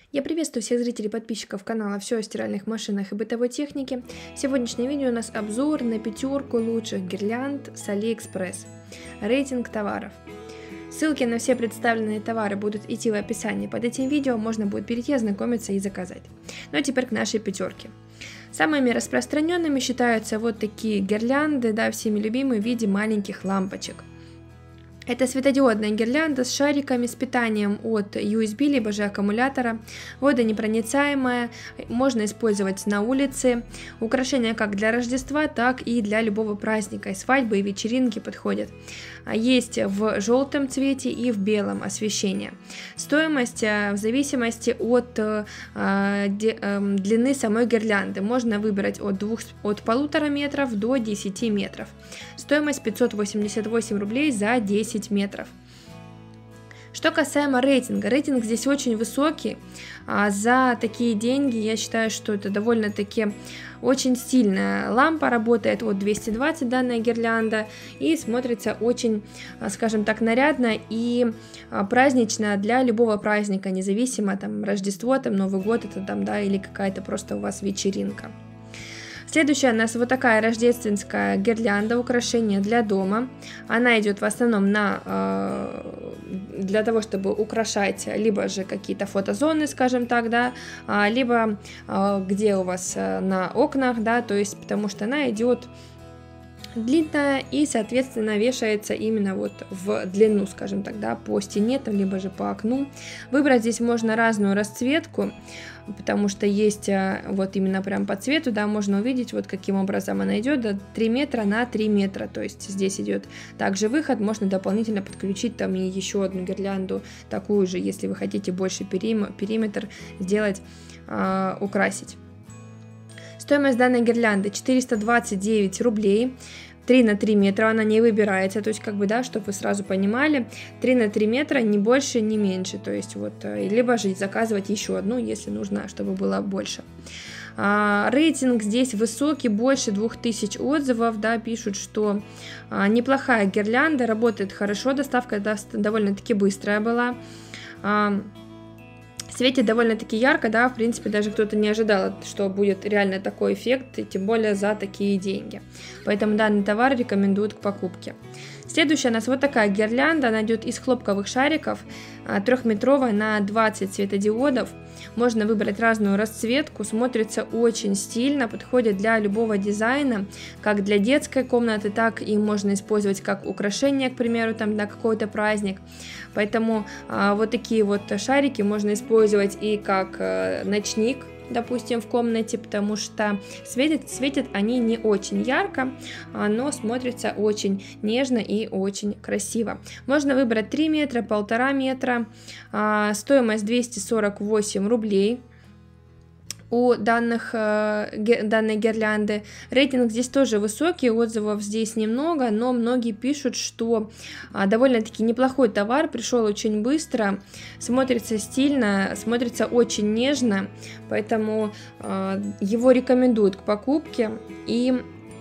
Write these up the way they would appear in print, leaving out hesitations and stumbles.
Я приветствую всех зрителей и подписчиков канала «Все о стиральных машинах и бытовой технике». В сегодняшнем видео у нас обзор на пятерку лучших гирлянд с AliExpress. Рейтинг товаров. Ссылки на все представленные товары будут идти в описании под этим видео, можно будет перейти, ознакомиться и заказать. Ну а теперь к нашей пятерке. Самыми распространенными считаются вот такие гирлянды, да, всеми любимые в виде маленьких лампочек. Это светодиодная гирлянда с шариками, с питанием от USB, либо же аккумулятора, водонепроницаемая, можно использовать на улице. Украшения как для Рождества, так и для любого праздника, и свадьбы, и вечеринки подходят. Есть в желтом цвете и в белом освещении. Стоимость в зависимости от длины самой гирлянды. Можно выбрать от 1,5 метров до 10 метров. Стоимость 588 рублей за 10 метров. Что касаемо рейтинга, рейтинг здесь очень высокий, за такие деньги я считаю, что это довольно-таки очень стильная лампа, работает от 220 данная гирлянда и смотрится очень, скажем так, нарядно и празднично для любого праздника, независимо там Рождество, там Новый год, это там, да, или какая-то просто у вас вечеринка. Следующая у нас вот такая рождественская гирлянда, украшение для дома. Она идет в основном для того, чтобы украшать либо же какие-то фотозоны, скажем так, да, либо где у вас на окнах, да, то есть потому что она идет длинная и, соответственно, вешается именно вот в длину, скажем так, да, по стене, там, либо же по окну. Выбрать здесь можно разную расцветку, потому что есть вот именно прям по цвету, да, можно увидеть, вот каким образом она идет, да, 3 метра на 3 метра, то есть здесь идет также выход, можно дополнительно подключить там и еще одну гирлянду, такую же, если вы хотите больше периметр сделать, украсить. Стоимость данной гирлянды 429 рублей, 3 на 3 метра, она не выбирается, то есть как бы, да, чтобы вы сразу понимали, 3 на 3 метра, не больше, не меньше, то есть вот, либо же заказывать еще одну, если нужно, чтобы было больше. Рейтинг здесь высокий, больше 2000 отзывов, да, пишут, что неплохая гирлянда, работает хорошо, доставка довольно-таки быстрая была. Светит довольно-таки ярко, да, в принципе, даже кто-то не ожидал, что будет реально такой эффект, и тем более за такие деньги. Поэтому данный товар рекомендуют к покупке. Следующая у нас вот такая гирлянда, она идет из хлопковых шариков, 3-метровая на 20 светодиодов. Можно выбрать разную расцветку, смотрится очень стильно, подходит для любого дизайна, как для детской комнаты, так и можно использовать как украшение, к примеру, там на какой-то праздник. Поэтому вот такие вот шарики можно использовать и как ночник, допустим, в комнате, потому что светят они не очень ярко, но смотрятся очень нежно и очень красиво. Можно выбрать 3 метра, 1,5 метра, стоимость 248 рублей. У данной гирлянды. Рейтинг здесь тоже высокий, отзывов здесь немного, но многие пишут, что довольно-таки неплохой товар, пришел очень быстро, смотрится стильно, смотрится очень нежно, поэтому его рекомендуют к покупке. И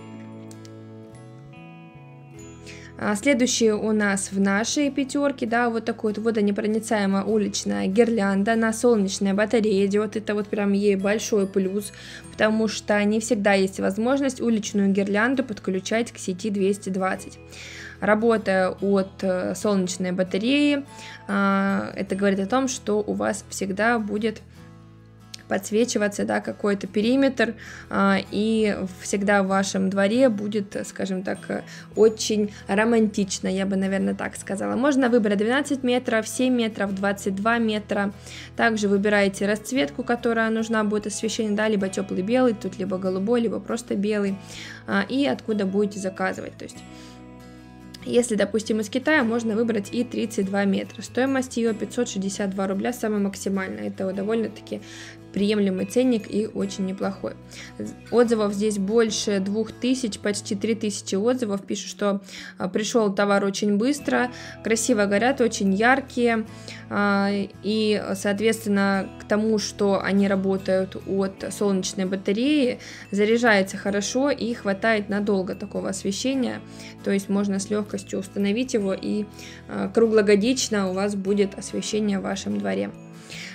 следующий у нас в нашей пятерке, да, вот такой вот водонепроницаемая уличная гирлянда на солнечной батарее идет. Это вот прям ей большой плюс, потому что не всегда есть возможность уличную гирлянду подключать к сети 220. Работая от солнечной батареи, это говорит о том, что у вас всегда будет подсвечиваться, да, какой-то периметр, и всегда в вашем дворе будет, скажем так, очень романтично, я бы, наверное, так сказала. Можно выбрать 12 метров, 7 метров, 22 метра. Также выбираете расцветку, которая нужна будет освещение, да, либо теплый белый, тут либо голубой, либо просто белый, и откуда будете заказывать. То есть если, допустим, из Китая, можно выбрать и 32 метра. Стоимость ее 562 рубля, самая максимальная. Это довольно-таки приемлемый ценник и очень неплохой. Отзывов здесь больше 2000, почти 3000 отзывов. Пишут, что пришел товар очень быстро, красиво горят, очень яркие. И, соответственно, к тому, что они работают от солнечной батареи, заряжается хорошо и хватает надолго такого освещения. То есть можно с легкостью установить его, и круглогодично у вас будет освещение в вашем дворе.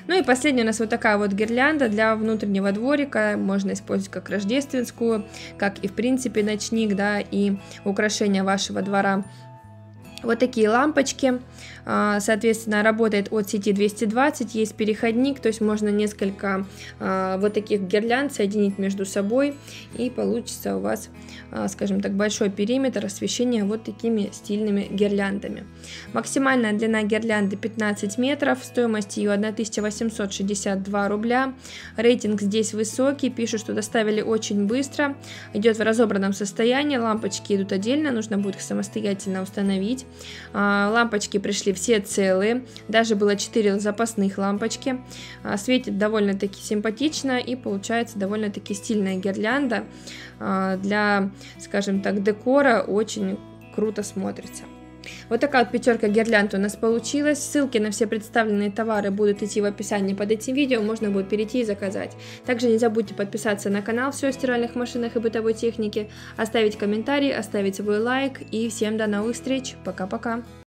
Ну и последняя у нас вот такая вот гирлянда для внутреннего дворика. Можно использовать как рождественскую, как и в принципе ночник, да, и украшение вашего двора. Вот такие лампочки, соответственно, работает от сети 220, есть переходник, то есть можно несколько вот таких гирлянд соединить между собой, и получится у вас, скажем так, большой периметр освещения вот такими стильными гирляндами. Максимальная длина гирлянды 15 метров, стоимость ее 1862 рубля, рейтинг здесь высокий, пишут, что доставили очень быстро, идет в разобранном состоянии, лампочки идут отдельно, нужно будет их самостоятельно установить. Лампочки пришли все целые, даже было 4 запасных лампочки, светит довольно-таки симпатично и получается довольно-таки стильная гирлянда, для, скажем так, декора очень круто смотрится. Вот такая вот пятерка гирлянд у нас получилась. Ссылки на все представленные товары будут идти в описании под этим видео, можно будет перейти и заказать. Также не забудьте подписаться на канал «Все о стиральных машинах и бытовой технике», оставить комментарий, оставить свой лайк, и всем до новых встреч. Пока-пока!